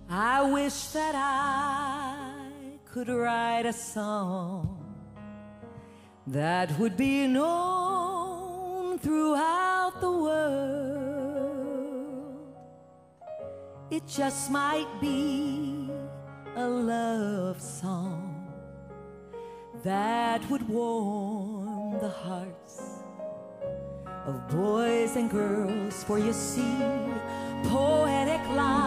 I wish that I could write a song that would be known throughout the world. It just might be a love song that would warm the hearts of boys and girls. For you see, poetic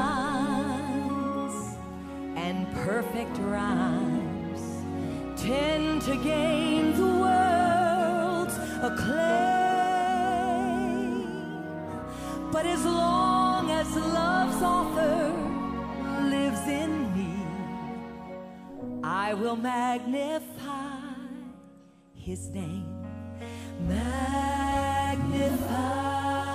lines and perfect rhymes tend to gain the world's acclaim. But as long as love's author lives in me, I will magnify his name. Magnify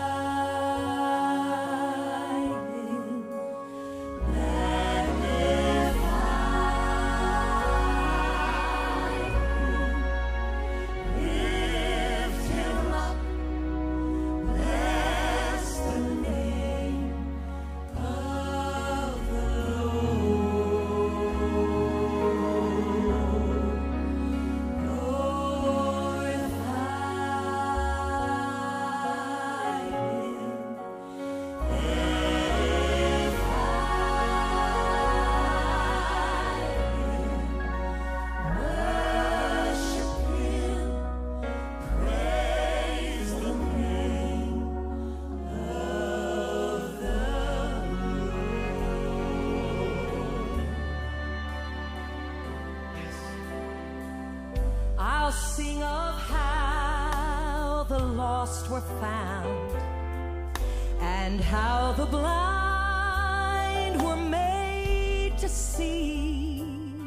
I'll sing of how the lost were found and how the blind were made to see.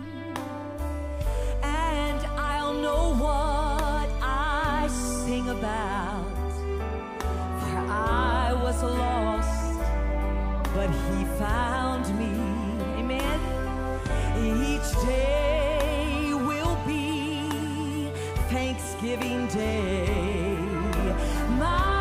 And I'll know what I sing about, for I was lost, but he found me. Amen. Each day will be Thanksgiving Day. My